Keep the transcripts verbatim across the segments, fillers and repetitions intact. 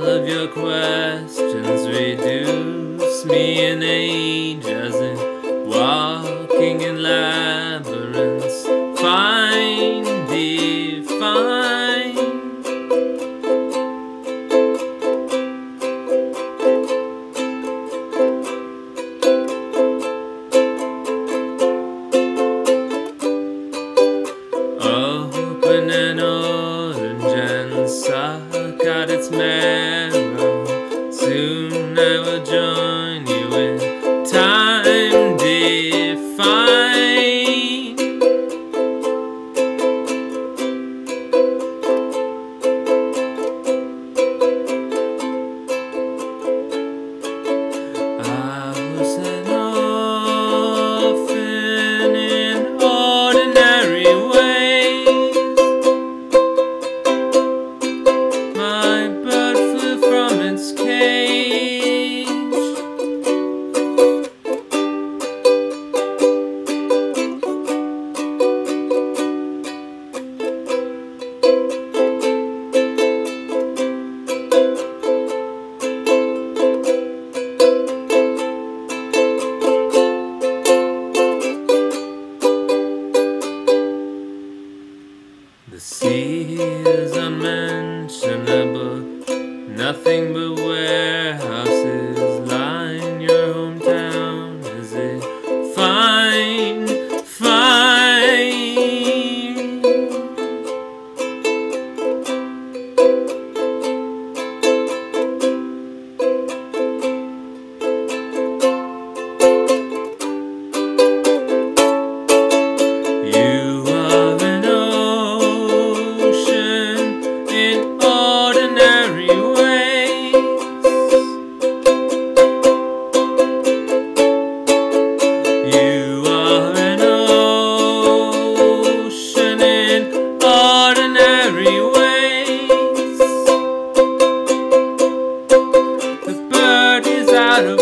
of your questions reduce me in ages in walking in labyrinths. Find, define. Open an orange and suck out its marrow. Soon I will join you in time define. I was an orphan in ordinary ways. My bird flew from its cage. The sea is unmentionable, nothing but warehouses line your hometown. Is it fine, fine? You are an ocean in ordinary ways. You are an ocean in ordinary ways. The bird is out of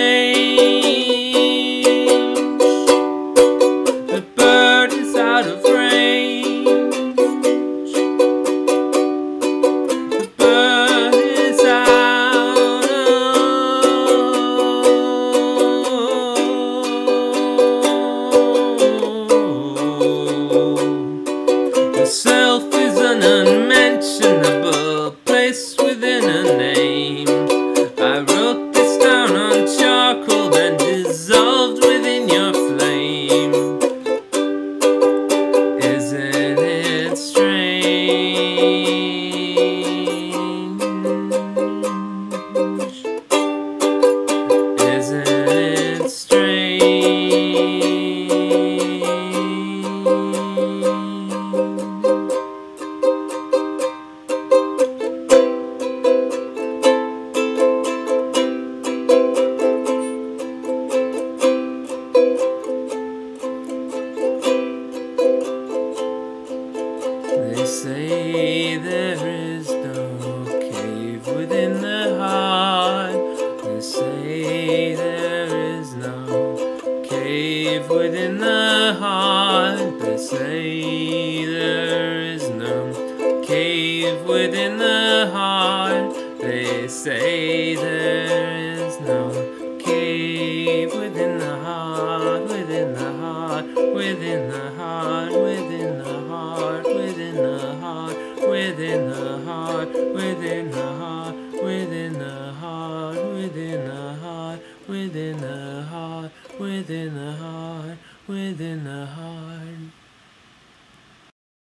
range. The bird is out of range. The self is an unmentionable place within a name. I wrote this down on charcoal, then dissolved within your flame. Isn't it strange? Isn't it strange? They say there is no cave within the heart. They say there is no cave within the heart. They say there is no cave within the heart. They say there is no cave within the heart, within the heart, within the heart, within the heart, within the heart, within the heart, within the heart, within the heart, within the heart, within the heart, within the heart, within the heart.